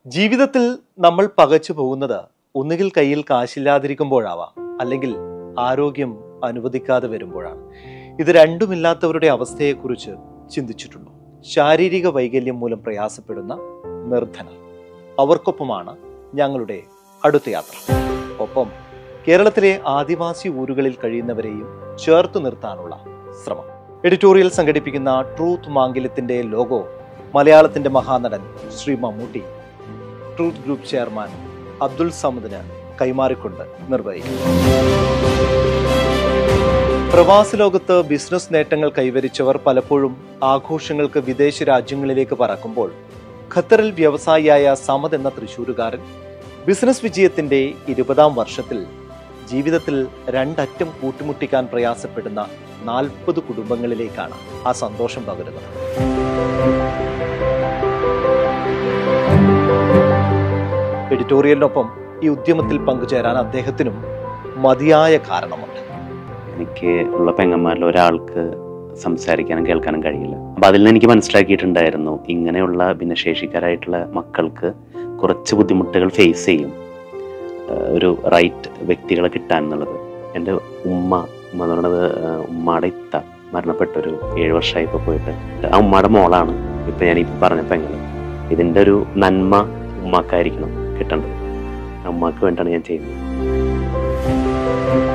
ജീവിതത്തിൽ നമ്മൾ പകച്ചു പോകുന്നത് ഒന്നുകിൽ കയ്യിൽ കാശില്ലാതിരിക്കുമ്പോഴാവാം, അല്ലെങ്കിൽ ആരോഗ്യം അനുവദിക്കാതെ വരുമ്പോഴാണ്. ഇത് രണ്ടുമില്ലാത്തവരുടെ അവസ്ഥയെക്കുറിച്ച് ചിന്തിച്ചിട്ടുണ്ടോ? ശാരീരിക വൈകല്യം മൂലം പ്രയാസപ്പെടുന്ന നിർധനർ, അവർക്കൊപ്പമാണ് ഞങ്ങളുടെ അടുത്ത യാത്ര. ഒപ്പം കേരളത്തിലെ ആദിവാസി ഊരുകളിൽ കഴിയുന്നവരെയും ചേർത്ത് നിർത്താനുള്ള ശ്രമം. എഡിറ്റോറിയൽ സംഘടിപ്പിക്കുന്ന ട്രൂത്ത് മാംഗല്യത്തിന്റെ ലോഗോ മലയാളത്തിന്റെ മഹാനടൻ Shri Mammootty truth group chairman Abdul സമദിന് കൈമാറിക്കൊണ്ട് നിർവഹിക്കും. പ്രവാസ ലോകത്ത് ബിസിനസ് നേട്ടങ്ങൾ കൈവരിച്ചവർ പലപ്പോഴും ആഘോഷങ്ങൾക്ക് വിദേശ രാജ്യങ്ങളിലേക്ക് പറക്കുമ്പോൾ ഖത്തറിൽ വ്യവസായിയായ സമദ് എന്ന തൃശ്ശൂരുകാരൻ ബിസിനസ് വിജയത്തിന്റെ 20ാം വർഷത്തിൽ ജീവിതത്തിൽ രണ്ടറ്റം കൂട്ടിമുട്ടിക്കാൻ പ്രയാസപ്പെടുന്ന 40 കുടുംബങ്ങളിലേക്കാണ് ആ സന്തോഷം പകരുന്നത്. എഡിറ്റോറിയലിനൊപ്പം ഈ ഉദ്യമത്തിൽ പങ്കുചേരാൻ അദ്ദേഹത്തിനും മതിയായ കാരണമുണ്ട്. എനിക്ക് ഉള്ള പെങ്ങന്മാരിൽ ഒരാൾക്ക് സംസാരിക്കാനും കേൾക്കാനും കഴിയില്ല. അപ്പം അതിൽ നിന്ന് എനിക്ക് മനസ്സിലാക്കിയിട്ടുണ്ടായിരുന്നു, ഇങ്ങനെയുള്ള ഭിന്നശേഷിക്കാരായിട്ടുള്ള മക്കൾക്ക് കുറച്ച് ബുദ്ധിമുട്ടുകൾ ഫേസ് ചെയ്യും ഒരു റൈറ്റ് വ്യക്തികളെ കിട്ടാൻ എന്നുള്ളത്. എൻ്റെ ഉമ്മ എന്ന് പറയുന്നത് ഉമ്മയുടെ ഇത്ത മരണപ്പെട്ടൊരു 7 വർഷമായി ഇപ്പോൾ പോയിട്ട്. ആ ഉമ്മയുടെ മോളാണ് ഇപ്പം ഞാനിപ്പോൾ പറഞ്ഞ പെങ്ങൾ. ഇതിൻ്റെ ഒരു നന്മ ഉമ്മാക്കായിരിക്കണം കിട്ടേണ്ടത്. ഉമ്മാക്ക് വേണ്ടിയാണ് ഞാൻ ചെയ്യുന്നത്.